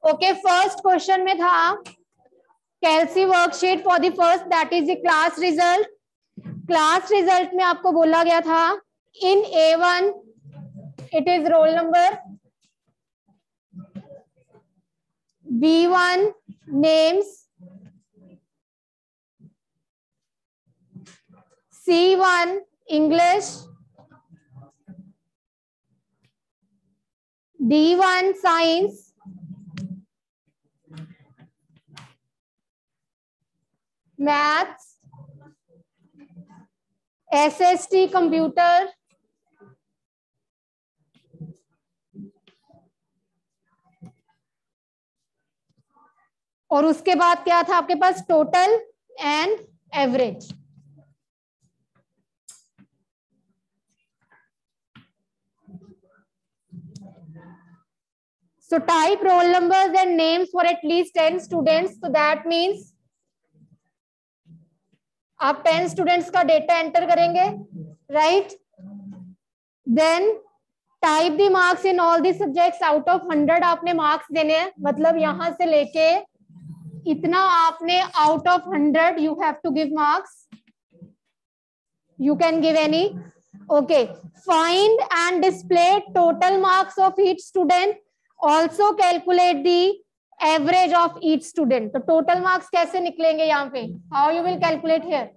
Okay, first question में था Calc worksheet for the first, that is the class result. Class result में आपको बोला गया था in A1 it is roll number, B1 names, C1 English, D1 science, maths, SST computer, और उसके बाद क्या था आपके पास total and average. So type roll numbers and names for at least 10 students. So that means आप 10 students का data enter करेंगे, right? Then type the marks in all the subjects out of 100 आपने मार्क्स देने हैं, मतलब यहां से लेके इतना आपने out of 100 you have to give marks, you can give any. Okay, find and display total marks of each student, also calculate the average of each student. तो टोटल मार्क्स कैसे निकलेंगे यहाँ पे, how you will calculate here?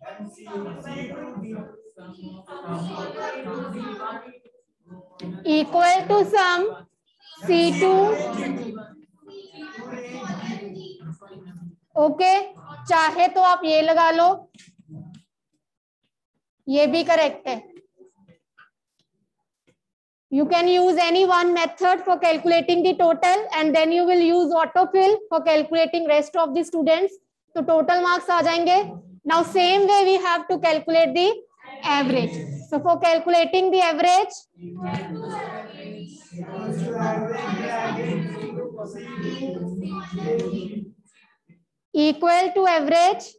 Equal to sum C2, okay, चाहे तो आप ये लगा लो, ये भी करेक्ट है। You can use any one method for calculating the total and then you will use autofill for calculating rest of the students. तो total marks आ जाएंगे। Now same way we have to calculate the average. So for calculating the average, equal to average,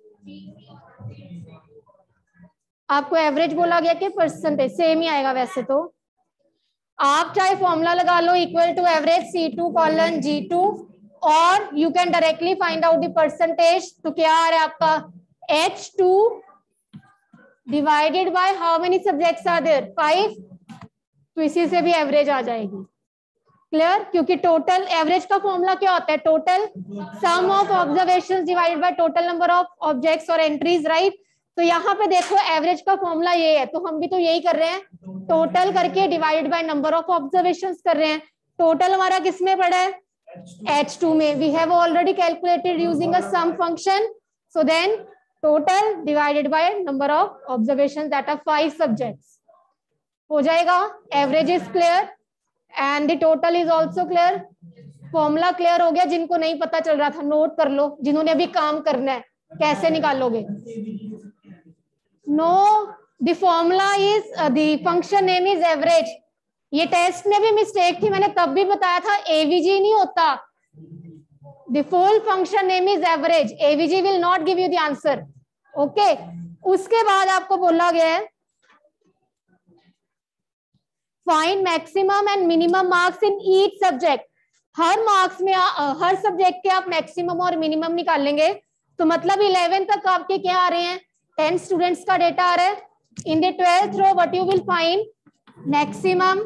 आपको average बोला गया कि percentage, same ही आएगा वैसे तो। आप चाहे फॉर्मूला लगा लो equal to average C2 colon G2 और you can directly find out the percentage. तो क्या आ रहा है आपका H2 divided by how many subjects are there, 5। तो इसी से भी एवरेज आ जाएगी। क्लियर? क्योंकि टोटल एवरेज का फॉर्मूला क्या होता है, total sum of observations divided by total number of objects और एंट्रीज, राइट? तो यहाँ पे देखो एवरेज का फॉर्मूला ये है, तो हम भी तो यही कर रहे हैं, टोटल करके divided by number of observations कर रहे हैं। टोटल हमारा किस में पड़ा है, H2 में। We have already calculated using a sum function, so then total divided by number of observations that are 5 subjects हो जाएगा। Average is clear and the total is also clear. Formula clear हो गया, जिनको नहीं पता चल रहा था नोट कर लो, जिन्होंने अभी काम करना है कैसे निकालोगे। No, the formula is the function name is average. ये टेस्ट में भी मिस्टेक थी, मैंने तब भी बताया था एवीजी नहीं होता, the full function name is average, AVG will not give you the answer. Okay, उसके बाद आपको बोला गया है find maximum and minimum marks in each subject. हर मार्क्स में हर सब्जेक्ट के आप मैक्सिमम और मिनिमम निकालेंगे। तो मतलब 11 तक आपके क्या आ रहे हैं, 10 स्टूडेंट्स का डेटा आ रहा है। In the 12th row what you will find, maximum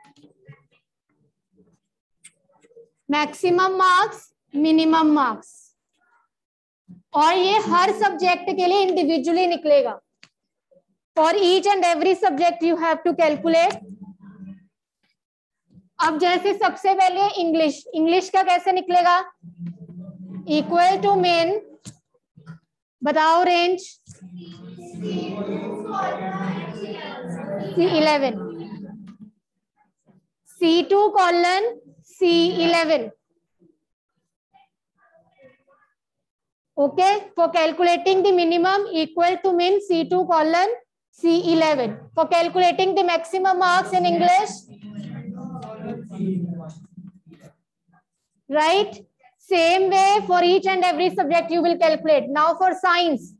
marks, minimum marks, और ये हर सब्जेक्ट के लिए इंडिविजुअली निकलेगा। For each and every subject you have to calculate. अब जैसे सबसे पहले इंग्लिश का कैसे निकलेगा, इक्वल टू मेन, बताओ range, C11, C2 colon C11। Okay, for calculating the minimum equal to min C2 colon C11। For calculating the maximum marks in English, right? Same way for each and every subject you will calculate. Now for science,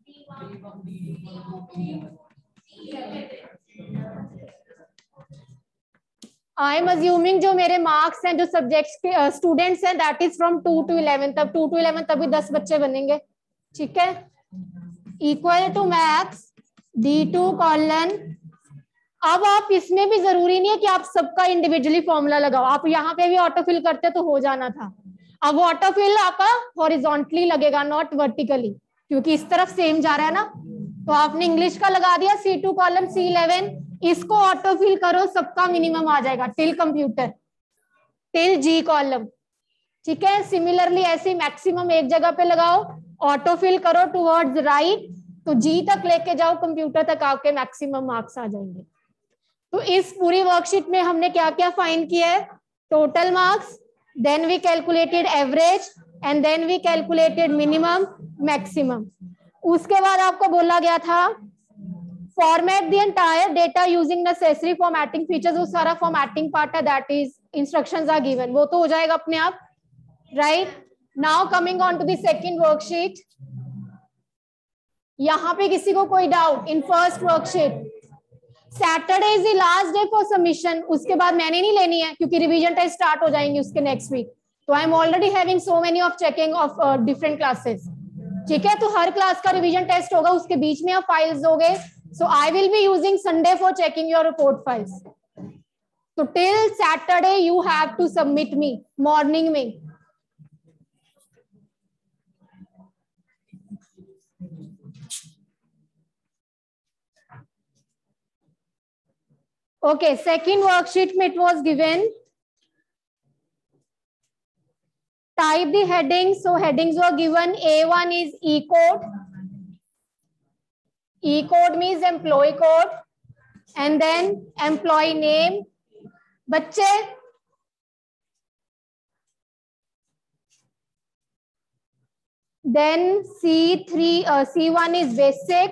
I am assuming जो मेरे marks हैं, जो subjects के students हैं, that is from 2 to 11, तब 2 to 11 तभी 10 बच्चे बनेंगे, ठीक है। Equal to max D2 colon. अब आप इसमें भी जरूरी नहीं है कि आप सबका इंडिविजुअली फॉर्मूला लगाओ, आप यहाँ पे भी ऑटोफिल करते तो हो जाना था। अब वो ऑटोफिल आपका हॉरिजॉन्टली लगेगा, नॉट वर्टिकली, क्योंकि इस तरफ सेम जा रहा है ना। तो आपने इंग्लिश का लगा दिया C2 कॉलम C11, इसको ऑटोफिल करो, सबका मिनिमम आ जाएगा till computer, till G column, ठीक है। सिमिलरली ऐसे मैक्सिमम एक जगह पे लगाओ, ऑटोफिल करो टुवर्ड्स राइट, तो G तक लेके जाओ, कंप्यूटर तक आके मैक्सिमम मार्क्स आ जाएंगे। तो इस पूरी वर्कशीट में हमने क्या क्या फाइंड किया है? Total marks, then we calculated average, and then we calculated minimum, maximum. उसके बाद आपको बोला गया था format the entire data using necessary formatting features, वो सारा फॉर्मेटिंग पार्ट है, that is instructions are given, वो तो हो जाएगा अपने आप, right. Now coming on to the second worksheet. यहां पे किसी को कोई doubt? In first worksheet Saturday is the last day for submission, उसके बाद मैंने नहीं लेनी है क्योंकि रिवीजन टेस्ट स्टार्ट हो जाएंगे उसके नेक्स्ट वीक, तो I am already having so many of checking of different classes, ठीक है। तो हर क्लास का रिवीजन टेस्ट होगा, उसके बीच में आप फाइल्स दोगे, so I will be using Sunday for checking your report files. तो till Saturday you have to submit me morning में। Okay, second worksheet में it was given type the headings, so headings were given. A1 is E code. E code means employee code, and then employee name. बच्चे then C1 is basic.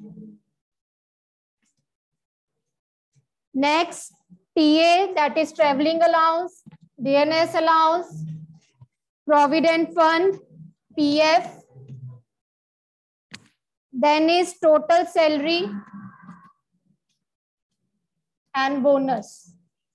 Next TA, that is traveling allowance, DNS allowance, provident fund, PF. Then is total salary and bonus.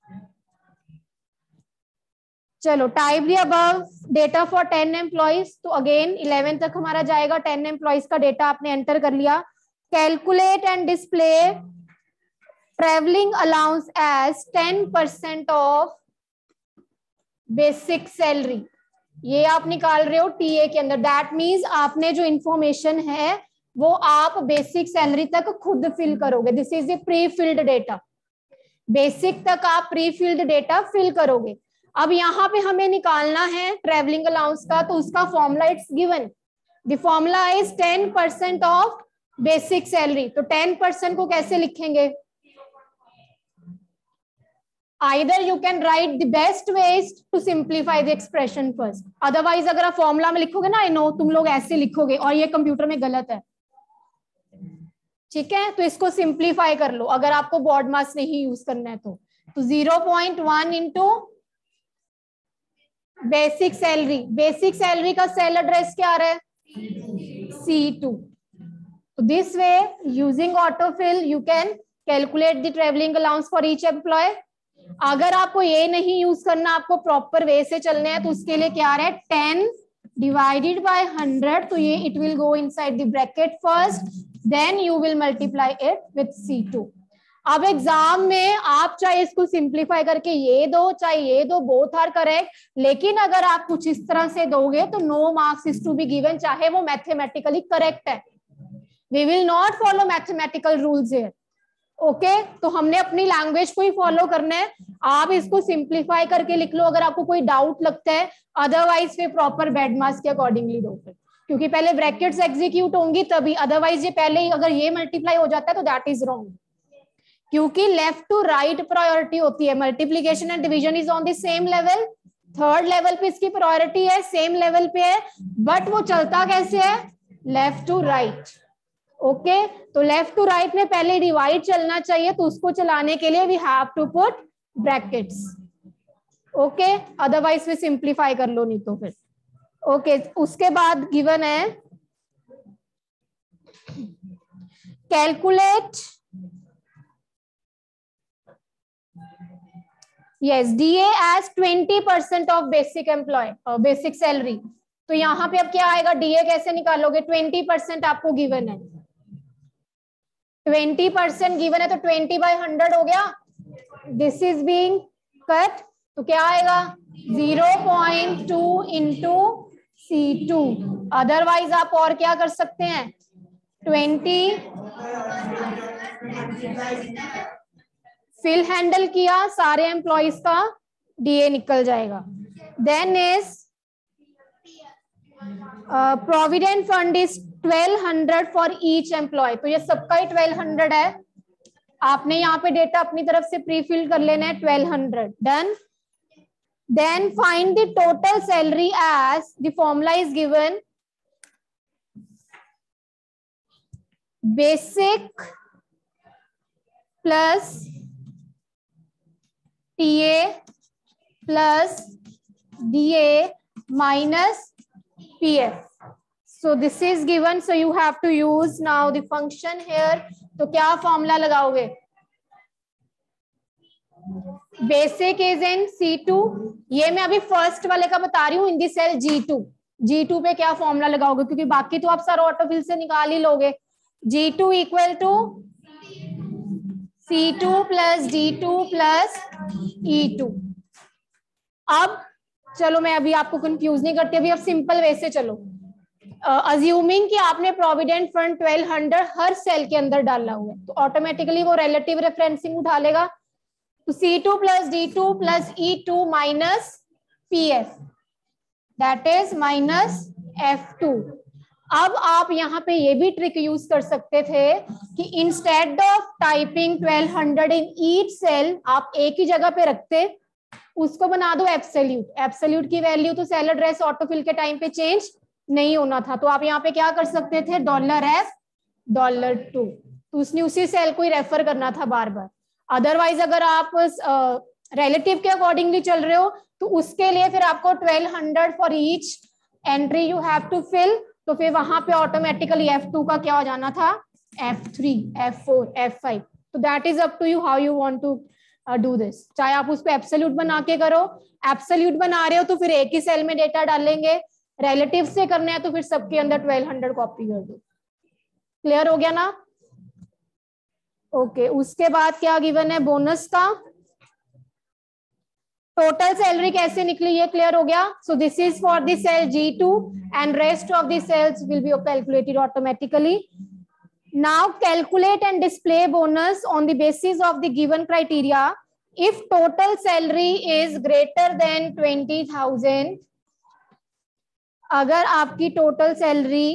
चलो type the above data for 10 employees, तो again 11 तक हमारा जाएगा, 10 employees का data आपने enter कर लिया। Calculate and display travelling allowance as 10% of basic salary, ये आप निकाल रहे हो टीए के अंदर। दैट मीन्स आपने जो इंफॉर्मेशन है वो आप बेसिक सैलरी तक खुद फिल करोगे, this is the pre filled data, basic तक आप प्री फिल्ड डेटा फिल करोगे। अब यहाँ पे हमें निकालना है ट्रेवलिंग अलाउंस का, तो उसका formula it's given, the formula is 10% of basic salary. तो 10% को कैसे लिखेंगे? Either you can write the best ways to simplify the expression first. Otherwise अगर आप फॉर्मूला में लिखोगे ना, I know तुम लोग ऐसे लिखोगे और ये कंप्यूटर में गलत है, ठीक है। तो इसको सिंप्लीफाई कर लो अगर आपको बोर्ड मास नहीं यूज करना है तो 0.1 into basic salary, basic salary का सेल एड्रेस क्या आ रहा है? C2. तो this way using autofill you can calculate the travelling allowance for each employee. अगर आपको ये नहीं यूज करना, आपको प्रॉपर वे से चलना है, तो उसके लिए क्या आ रहा है? 10 डिवाइडेड बाय 100, तो ये it will go inside the bracket first, then you will multiply it with C2। अब एग्जाम में आप चाहे इसको सिंप्लीफाई करके ये दो, चाहे ये दो, बोथ आर करेक्ट, लेकिन अगर आप कुछ इस तरह से दोगे तो no marks is to be given, चाहे वो मैथमेटिकली करेक्ट है। We will not follow mathematical rules here, okay. तो हमने अपनी लैंग्वेज को ही फॉलो करना है। आप इसको सिंप्लीफाई करके लिख लो अगर आपको कोई डाउट लगता है, अदरवाइज फिर प्रॉपर बेड मास के अकॉर्डिंगली दो, फिर क्योंकि पहले ब्रैकेट्स एग्जीक्यूट होंगी तभी, अदरवाइज ये पहले ही अगर ये मल्टीप्लाई हो जाता है तो दैट इज रॉन्ग, क्योंकि लेफ्ट टू राइट प्रायोरिटी होती है। Multiplication and division is on the same level, third level पे इसकी प्रायोरिटी है, सेम लेवल पे है, बट वो चलता कैसे है? Left to right, okay. तो लेफ्ट टू राइट में पहले डिवाइड चलना चाहिए, तो उसको चलाने के लिए we have to put brackets, okay. Otherwise फिर सिंप्लीफाई कर लो, नहीं तो फिर ओके। उसके बाद गिवन है calculate yes, DA as 20% of basic employee, basic salary. तो यहाँ पे अब क्या आएगा, डीए कैसे निकालोगे, 20% आपको गिवन है, 20% गिवन है तो 20/100 हो गया, दिस इज बीइंग कट, तो क्या आएगा 0.2 इंटू C2। अदरवाइज आप और क्या कर सकते हैं, 20 फिल हैंडल किया, सारे एम्प्लॉइज का डीए निकल जाएगा। Then is provident fund is 1200 for each employee, तो ये सबका ही 1200 है, आपने यहाँ पे डेटा अपनी तरफ से प्री फिल कर लेना है, 1200 done. Then find the total salary as the formula is given, basic plus TA plus DA minus PF. So this is given, so you have to use now the function here. तो क्या formula लगाओगे, basic is in C2, ये मैं अभी first वाले का बता रही हूँ, इन दी सेल G2 पे क्या फॉर्मूला लगाओगे, क्योंकि बाकी तो आप सारा ऑटोफिल से निकाल ही लोगे। G2 equal to C2 plus D2 plus E2। अब चलो मैं अभी आपको कंफ्यूज नहीं करती, अभी अब सिंपल वे से चलो, अज्यूमिंग कि आपने प्रोविडेंट फंड 1200 हर सेल के अंदर डाला हुआ है, तो ऑटोमेटिकली वो रिलेटिव रेफरेंसिंग उठा लेगा, तो C2 plus D2 plus E2 minus PF, that is minus F2। अब आप यहाँ पे ये भी ट्रिक यूज कर सकते थे कि instead of typing 1200 in each cell, आप एक ही जगह पे रखते, उसको बना दो एब्सोल्यूट। एब्सोल्यूट की वैल्यू तो सेल एड्रेस ऑटोफिल के टाइम पे चेंज नहीं होना था, तो आप यहाँ पे क्या कर सकते थे, $F $2, तो उसने उसी सेल को ही रेफर करना था बार बार। अदरवाइज अगर आप रिलेटिव के अकॉर्डिंगली चल रहे हो, तो उसके लिए फिर आपको 1200 for each entry you have to fill, तो फिर वहां पे ऑटोमेटिकली F2 का क्या हो जाना था, F3 F4 F5। तो that is up to you how you want to do this, चाहे आप उस पे एब्सोल्यूट बना के करो, एब्सोल्यूट बना रहे हो तो फिर एक ही सेल में डेटा डालेंगे, रिलेटिव से करना है तो फिर सबके अंदर 1200 कॉपी कर दो। क्लियर हो गया ना, ओके। उसके बाद क्या गिवन है, बोनस का टोटल सैलरी कैसे निकली ये क्लियर हो गया। So this is for the cell G2 and rest of the cells will be calculated automatically. Now calculate and display bonus on the basis of the given criteria. If total salary is greater than 20,000, अगर आपकी total salary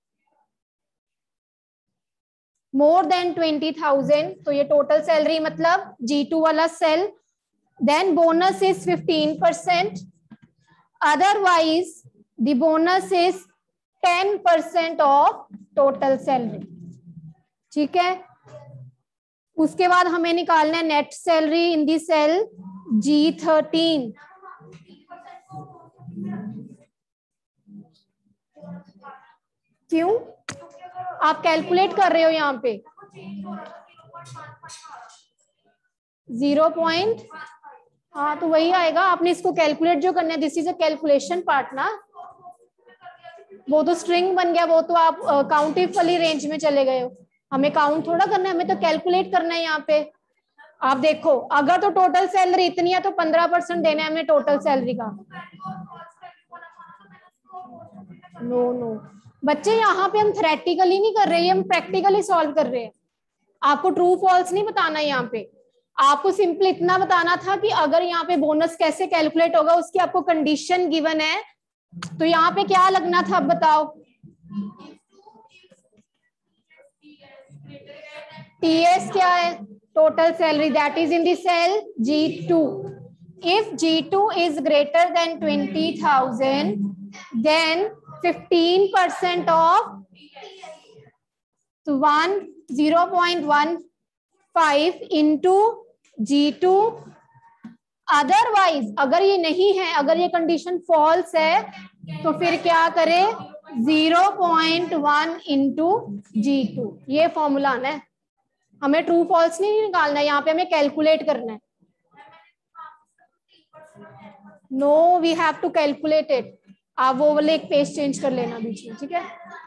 more than 20,000, तो ये total salary मतलब G2 वाला cell, then bonus is 15%. Otherwise, the bonus is 10% of total salary. ठीक है, उसके बाद हमें निकालना है net salary in the cell G13। क्यों आप कैलकुलेट कर रहे हो यहाँ पे 0. हाँ तो वही आएगा, आपने इसको कैलकुलेट जो करना है, this is a calculation part ना, वो तो स्ट्रिंग बन गया, वो तो आप काउंटिव वाली रेंज में चले गए हो, हमें काउंट थोड़ा करना है, हमें तो कैलकुलेट करना है यहाँ पे। आप देखो अगर तो टोटल सैलरी इतनी है तो 15% देना है हमें टोटल सैलरी का। नो बच्चे, यहाँ पे हम थ्योरेटिकली नहीं कर रहे हैं, हम प्रैक्टिकली सॉल्व कर रहे हैं। आपको ट्रू फॉल्स नहीं बताना है यहाँ पे, आपको सिंपली इतना बताना था कि अगर यहाँ पे बोनस कैसे कैलकुलेट होगा, उसकी आपको कंडीशन गिवन है, तो यहाँ पे क्या लगना था अब बताओ, TS क्या है, total salary, that is in the cell G2। If G2 is greater than 20,000, then 15% of 0.15 into G2। Otherwise अगर ये नहीं है, अगर ये कंडीशन फॉल्स है, तो फिर क्या करे, 0.1 इंटू G2। ये फॉर्मूला आना है, हमें ट्रू फॉल्स नहीं निकालना है, यहाँ पे हमें कैलकुलेट करना है। No we have to calculate it. आप वो वाले एक पेज चेंज कर लेना बीच में, ठीक है.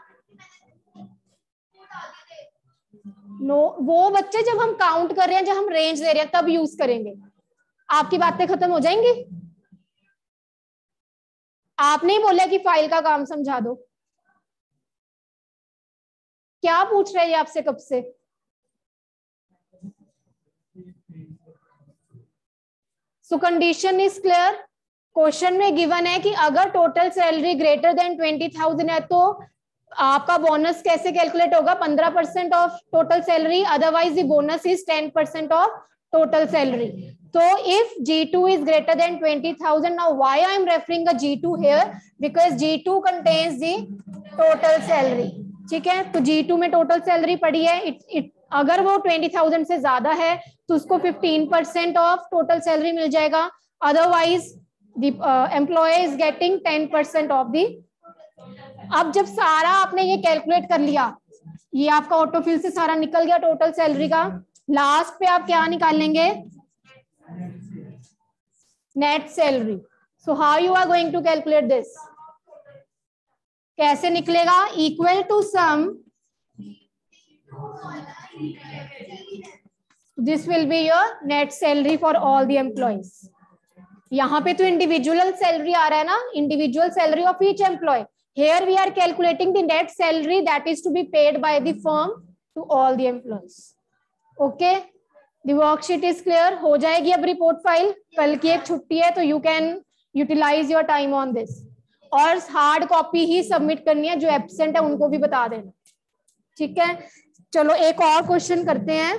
नो वो बच्चे जब हम काउंट कर रहे हैं, जब हम रेंज दे रहे हैं तब यूज करेंगे. आपकी बातें खत्म हो जाएंगी. आप नहीं बोले कि फाइल का काम समझा दो. क्या पूछ रहे हैं आपसे कब से. So condition is clear. Question में गिवन है कि अगर टोटल सैलरी ग्रेटर देन 20,000 है तो आपका बोनस कैसे कैलकुलेट होगा. 15% of total salary, otherwise the bonus is 10% of total salary. तो if G2 is greater than 20,000, now why I am referring a G2 here, because G2 contains the total salary. ठीक है, तो G2 में total salary पड़ी है. अगर वो 20,000 से ज्यादा है तो उसको 15% ऑफ टोटल सैलरी मिल जाएगा. Otherwise the employee is getting 10% of the. अब जब सारा आपने ये कैलकुलेट कर लिया, ये आपका ऑटोफिल से सारा निकल गया टोटल सैलरी का, लास्ट पे आप क्या निकाल लेंगे. Net salary. So how you are going to calculate this. कैसे निकलेगा. Equal to sum, this will be your net salary for all the employees. यहाँ पे तो इंडिविजुअल सैलरी आ रहा है ना, individual salary of each employee. Here we are calculating the net salary that is to be paid by the firm to all the employees. Okay, the worksheet is clear. हो जाएगी अब report file. कल की एक छुट्टी है तो you can utilize your time on this. और हार्ड कॉपी ही सबमिट करनी है. जो एब्सेंट है उनको भी बता देना. ठीक है, चलो एक और क्वेश्चन करते हैं.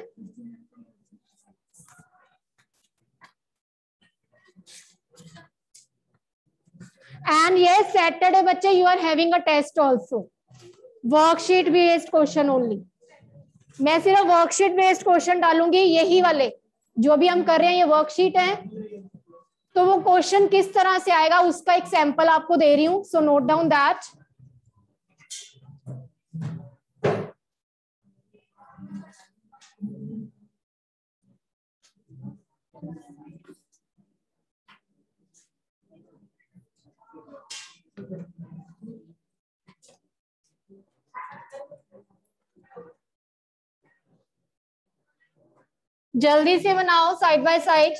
And yes, Saturday बच्चे you are having a test also. Worksheet based question only. मैं सिर्फ वर्कशीट बेस्ड क्वेश्चन डालूंगी. यही वाले जो भी हम कर रहे हैं ये वर्कशीट है, तो वो क्वेश्चन किस तरह से आएगा उसका एक सैंपल आपको दे रही हूं. So note down that. जल्दी से बनाओ साइड बाय साइड.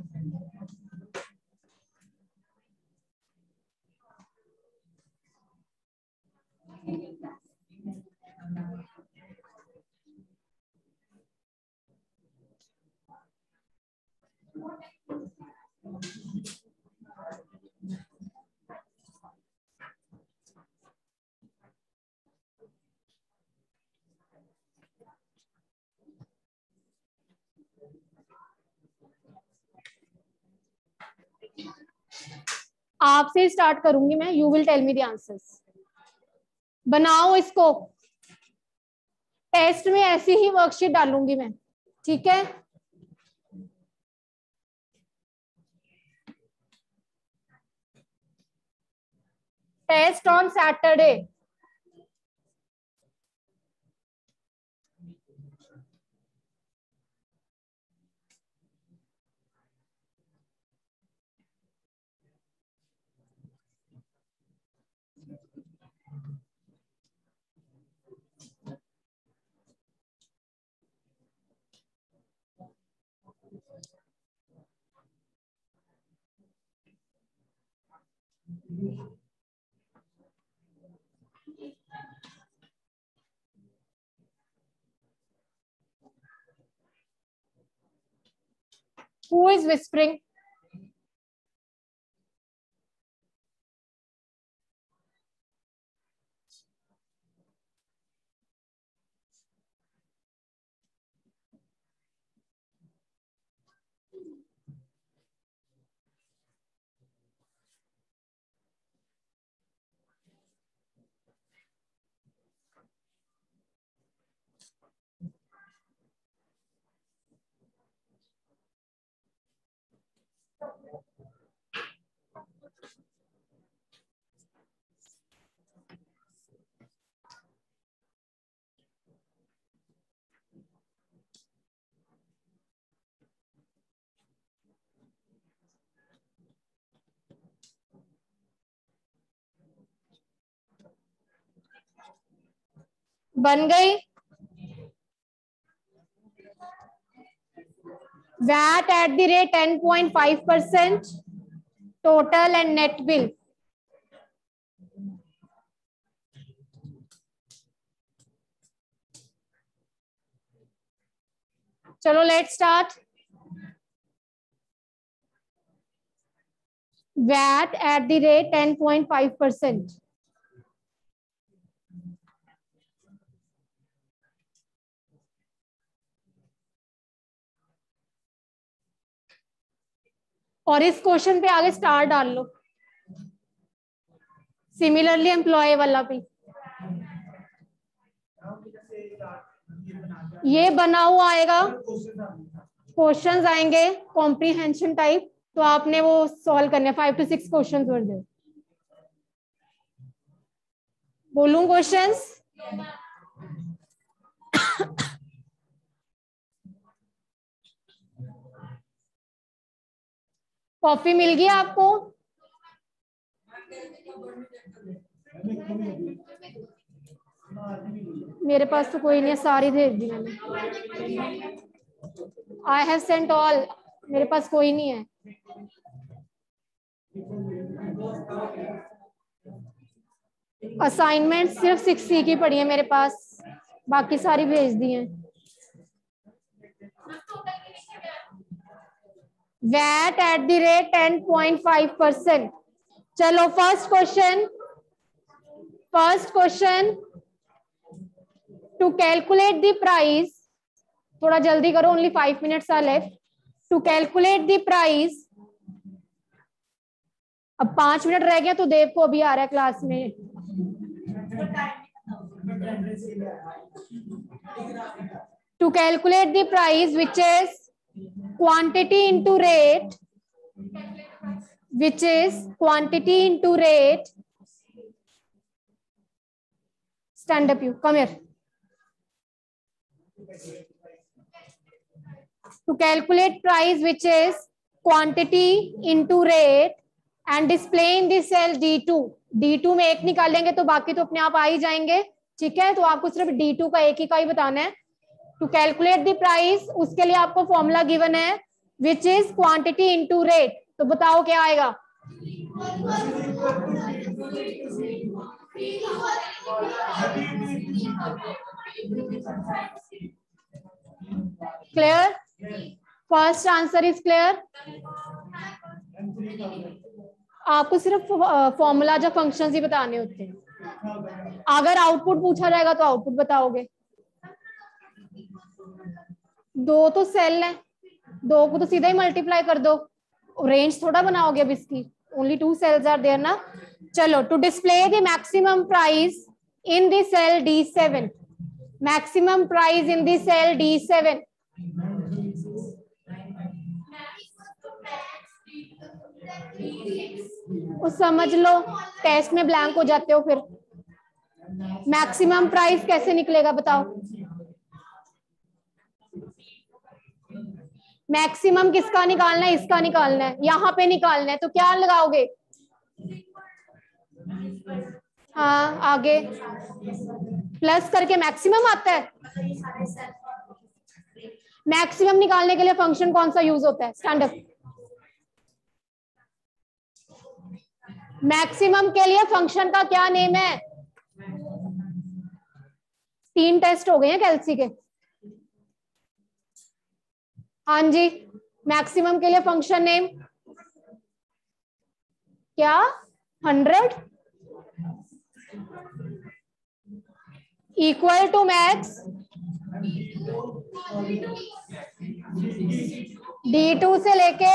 आपसे स्टार्ट करूंगी मैं. You will tell me the answers. बनाओ इसको. टेस्ट में ऐसी ही वर्कशीट डालूंगी मैं. ठीक है, test on Saturday. Who is whispering? बन गई। VAT at the rate 10.5%, total and net bill. चलो let start. VAT at the rate 10.5%। और इस क्वेश्चन पे आगे स्टार डाल लो। सिमिलरली एम्प्लॉय वाला भी ये बना हुआ आएगा, क्वेश्चंस आएंगे कॉम्प्रीहेंशन टाइप, तो आपने वो सॉल्व करने 5 to 6 क्वेश्चंस वर्थ है। बोलूं क्वेश्चंस? कॉफी मिल गई आपको? मेरे पास तो कोई नहीं है, सारी भेज दी मैंने। आई हैव सेंट ऑल, मेरे पास कोई नहीं है। असाइनमेंट सिर्फ 6C की पड़ी है मेरे पास, बाकी सारी भेज दी हैं। VAT at the rate 10.5%। चलो first question to calculate the price, थोड़ा जल्दी करो, only 5 minutes are left. To calculate the price, अब 5 मिनट रह गए तो देव को अभी आ रहा है क्लास में। To calculate the price which is quantity into rate, which is quantity into rate. Stand up, you come here. To calculate price, which is quantity into rate, and display in the cell D2. D2 में एक निकालेंगे तो बाकी तो अपने आप आ ही जाएंगे, ठीक है? तो आपको सिर्फ D2 का एक ही का ही बताना है। टू कैलकुलेट द प्राइस, उसके लिए आपको फॉर्मूला गिवन है which is quantity into rate. तो बताओ क्या आएगा? Clear? First answer is clear. आपको सिर्फ फॉर्मूला या फंक्शंस ही बताने होते हैं। अगर आउटपुट पूछा जाएगा तो आउटपुट बताओगे। दो तो सेल है, दो को तो सीधा ही मल्टीप्लाई कर दो, रेंज थोड़ा बनाओगे अब इसकी, ओनली 2 cells आर देयर ना। चलो, to display the maximum price in the cell D7, maximum price in the cell D7। समझ लो, टेस्ट में ब्लैंक हो जाते हो फिर। मैक्सिमम प्राइस कैसे निकलेगा बताओ? मैक्सिमम किसका निकालना है? इसका निकालना है, यहाँ पे निकालना है, तो क्या लगाओगे? हाँ, आगे प्लस करके मैक्सिमम आता है। मैक्सिमम निकालने के लिए फंक्शन कौन सा यूज होता है? Stand up. मैक्सिमम के लिए फंक्शन का क्या नेम है? 3 टेस्ट हो गए हैं कैल्सी के। हाँ जी, मैक्सिमम के लिए फंक्शन नेम क्या? 100 इक्वल टू मैक्स D2 से लेके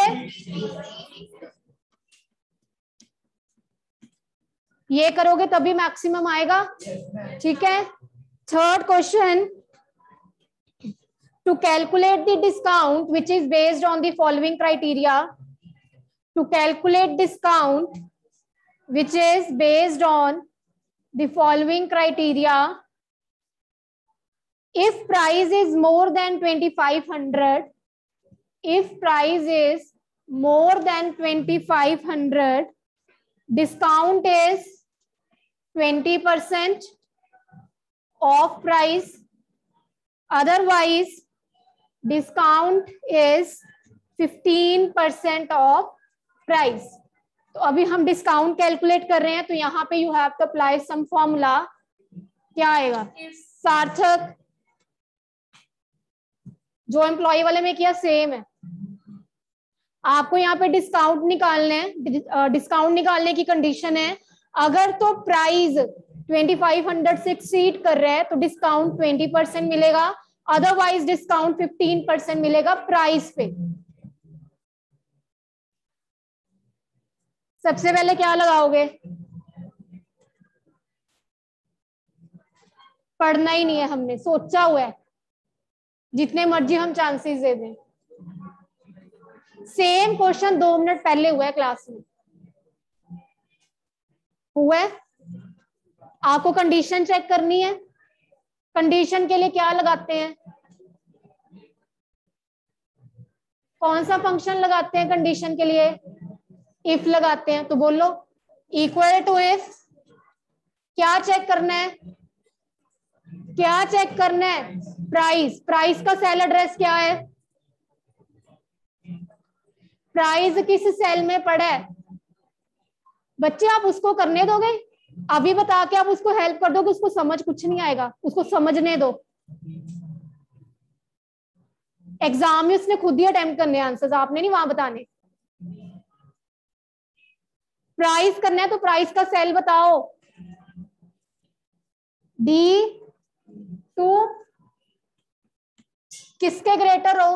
ये करोगे तभी मैक्सिमम आएगा, ठीक है? Third question, to calculate the discount which is based on the following criteria. To calculate discount which is based on the following criteria, if price is more than 2500, if price is more than 2500, discount is 20% of price, otherwise discount is 15% of price. तो अभी हम discount calculate कर रहे हैं, तो यहाँ पे you have to apply some formula. क्या आएगा? सार्थक, जो एम्प्लॉय वाले में किया सेम है। आपको यहाँ पे डिस्काउंट निकालने हैं। डिस्काउंट निकालने की कंडीशन है, अगर तो प्राइस 2500 से एक्सीड कर रहा है तो डिस्काउंट 20% मिलेगा, अदरवाइज डिस्काउंट 15% मिलेगा प्राइस पे। सबसे पहले क्या लगाओगे? पढ़ना ही नहीं है, हमने सोचा हुआ है, जितने मर्जी हम चांसेस दे दें। सेम क्वेश्चन 2 मिनट पहले हुआ है क्लास में, हुआ है। आपको कंडीशन चेक करनी है। कंडीशन के लिए क्या लगाते हैं? कौन सा फंक्शन लगाते हैं कंडीशन के लिए? इफ लगाते हैं। तो बोलो इक्वल टू इफ। क्या चेक करना है? क्या चेक करना है? प्राइस। प्राइस का सेल एड्रेस क्या है? प्राइस किस सेल में पड़ा है? बच्चे आप उसको करने दोगे? अभी बता के आप उसको हेल्प कर दोगे, उसको समझ कुछ नहीं आएगा, उसको समझने दो। एग्जाम में उसने खुद ही अटेम्प्ट करने आंसर्स, आपने नहीं वहां बताने। प्राइस करना है तो प्राइस का सेल बताओ। D2 किसके ग्रेटर हो?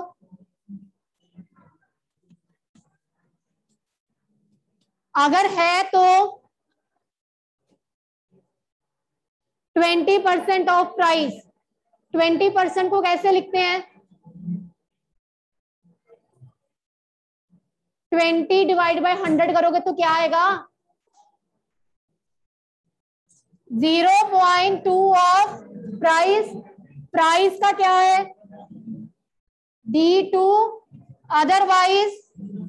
अगर है तो 20% ऑफ प्राइस। 20% को कैसे लिखते हैं? 20 डिवाइड बाय 100 करोगे तो क्या आएगा? 0.2 ऑफ प्राइस। प्राइस का क्या है? D2, otherwise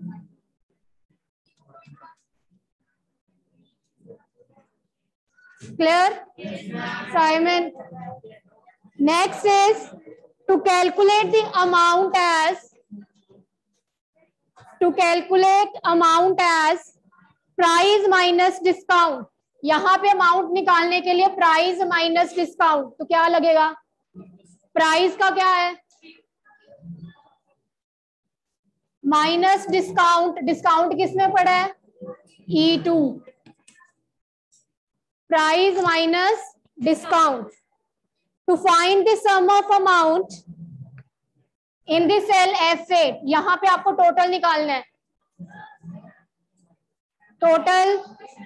clear? Simon. Next is to calculate the amount as price minus discount. यहाँ पे अमाउंट निकालने के लिए प्राइस माइनस डिस्काउंट, तो क्या लगेगा? प्राइस का क्या है? Minus discount. डिस्काउंट किसमें पड़ा है? E2। Price minus discount. To find the sum of amount in the cell F8, यहां पे आपको टोटल निकालना है। Total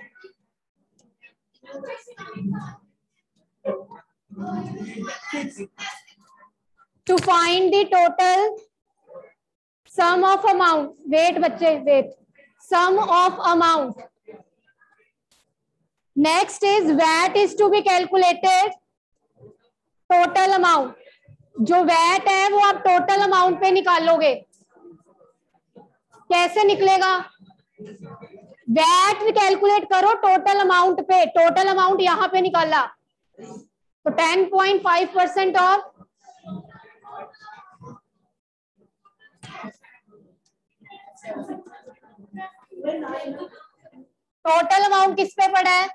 to find the total sum of amount. Wait बच्चे, wait. Sum of amount. Next is VAT is to be calculated. Total amount, जो VAT है वो आप टोटल अमाउंट पे निकालोगे। कैसे निकलेगा? वैट कैलकुलेट करो टोटल अमाउंट पे। टोटल अमाउंट यहां पे निकाला तो 10.5% ऑफ टोटल अमाउंट किस पे पड़ा है?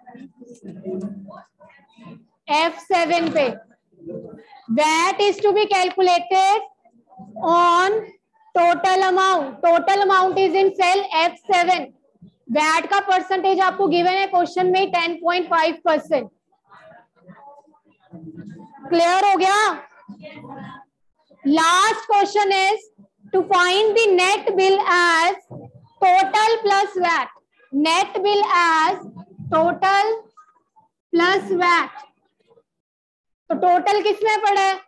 F7 पे। VAT is to be calculated on total amount. Total amount is in cell F7। VAT का परसेंटेज आपको गिवन है क्वेश्चन में 10.5%। क्लियर हो गया? Last question is to find the net bill as total plus VAT. Net bill as total plus VAT. तो total किसमें पड़ा है?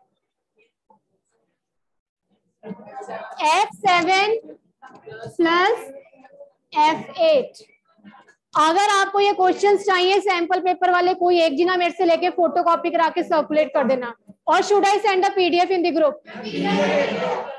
F7 plus F8। अगर आपको ये क्वेश्चंस चाहिए सैंपल पेपर वाले, कोई एक जना मेरे से लेके फोटो कॉपी करा के सर्कुलेट कर देना। और should I send a PDF in the group?